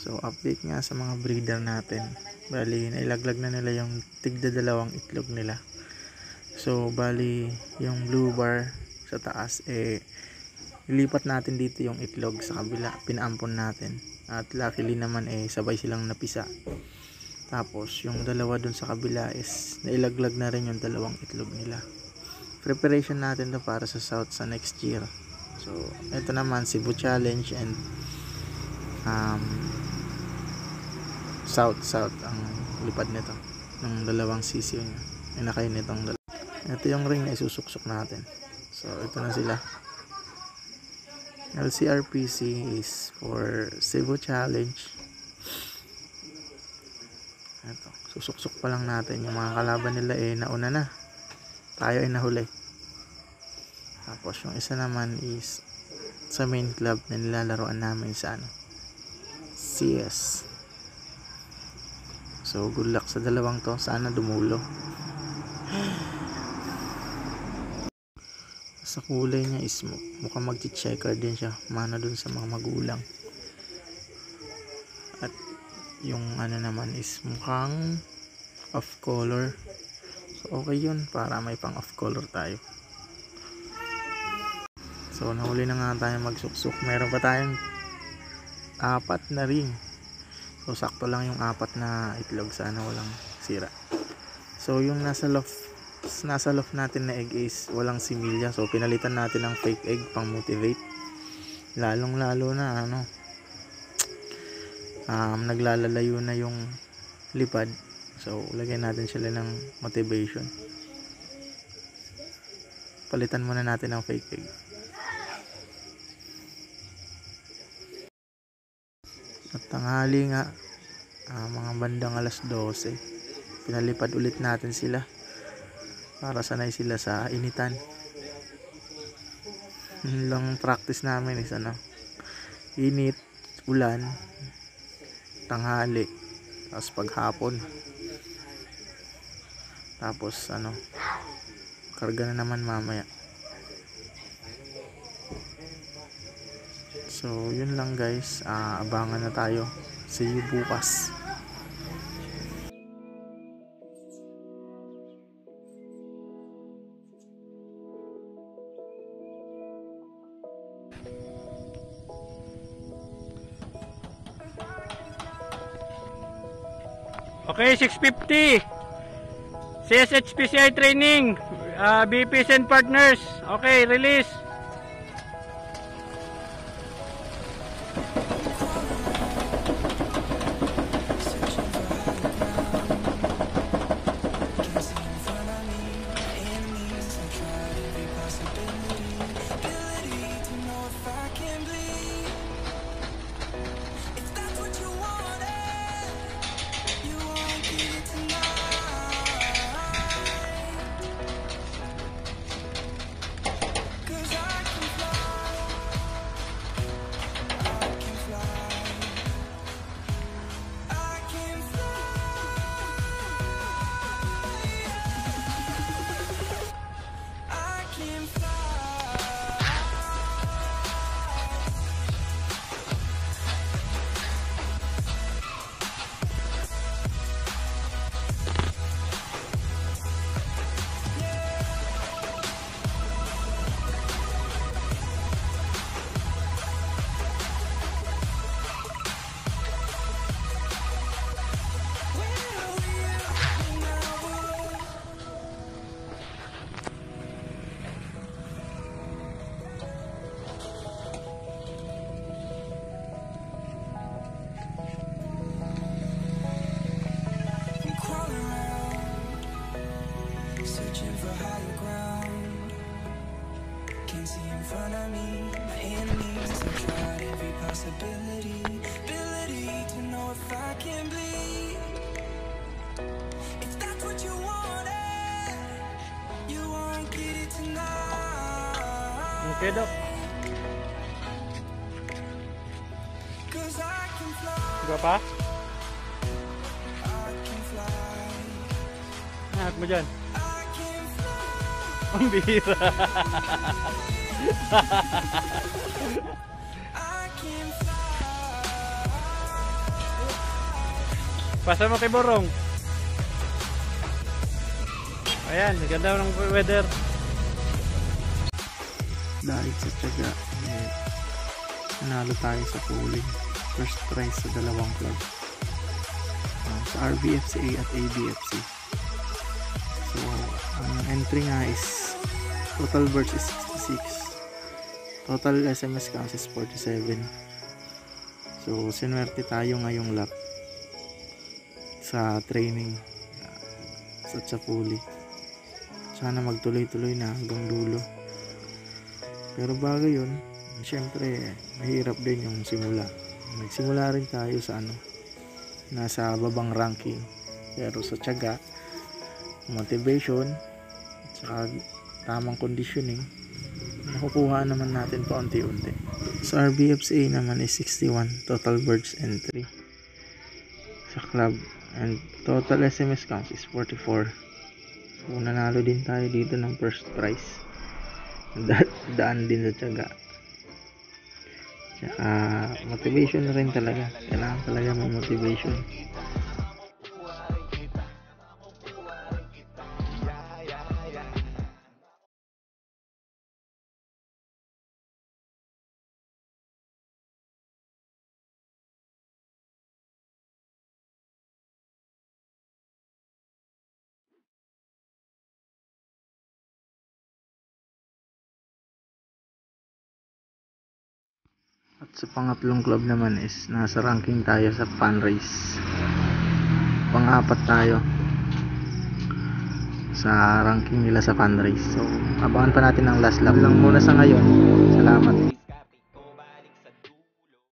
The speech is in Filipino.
So update nga sa mga breeder natin. Bali nailaglag na nila yung tigda dalawang itlog nila. So bali yung blue bar sa taas ilipat natin dito yung itlog sa kabila, pinaampon natin. At luckily naman sabay silang napisa. Tapos yung dalawa dun sa kabila is nailaglag na rin yung dalawang itlog nila. Preparation natin to para sa South sa next year. So ito naman Cebu Challenge and South ang lipad nito ng dalawang sisiyo niya. Inakay nitong dalawa. Ito yung ring na isusuksok natin. So ito na sila. LCRPC is for Cebu Challenge. Ito, susuksok pa lang natin. Yung mga kalaban nila nauna na. Tayo nahuli. Tapos yung isa naman is sa main club na nilalaroan namin sa CS. So good luck sa dalawang to. Sana dumulo. Sa kulay niya is mukhang magti-checker din siya. Mana dun sa mga magulang. At yung naman is mukhang off color. So okay yun para may pang off color tayo. So nahuli na nga tayo magsuksok. Meron pa tayong 4 na ring. So sakto lang yung 4 na itlog. Sana walang sira. So yung nasa loft natin na egg is walang similya. So pinalitan natin ng fake egg pang motivate. Lalong lalo na naglalalayo na yung lipad. So lagyan natin sila ng motivation. Palitan muna natin ng fake egg. At tanghali nga mga bandang alas 12 pinalipad ulit natin sila para sanay sila sa initan. Lang practice namin is init, ulan, tanghali, tapos paghapon, tapos karga na naman mamaya. So yun lang guys, abangan na tayo. See you bukas. Okay, 650 CSHPCI training, BPs and partners. Okay, release. front of me, my enemies have tried every possibility, ability to know if I can bleed. If that's what you wanted, you won't get it tonight. Okay, Dok. Cause I can fly. Berapa? I can fly. Nah, mo dyan. I can fly. Ang bihira. I can fly. Pasa mo kay Borong. Ayan, ganda ng weather. Dahil sa tiyaga, nanalo tayo sa pooling. First prize sa dalawang club. Sa RBFCA at ABFC. So, ang entry nga is total birds is 66. Total SMS counts is 47. So, sinwerte tayo ngayong lap sa training sa Chapuli. Sana magtuloy-tuloy na hanggang dulo. Pero bago yun, syempre mahirap din yung simula. Nagsimula rin tayo sa nasa babang ranking. Pero sa tiyaga, motivation, at saka tamang conditioning, nakukuha naman natin paunti-unti. Sa RBFCA naman is 61 total birds entry sa club, and total SMS counts is 44. So nanalo din tayo dito ng first prize. Daan din sa tiyaga. Tsaka motivation na rin talaga. Kailangan talaga may motivation. At sa pangatlong club naman is nasa ranking tayo sa fundraise. Pang-apat tayo sa ranking nila sa fundraise. So abangan pa natin ang last lap lang muna sa ngayon. Salamat.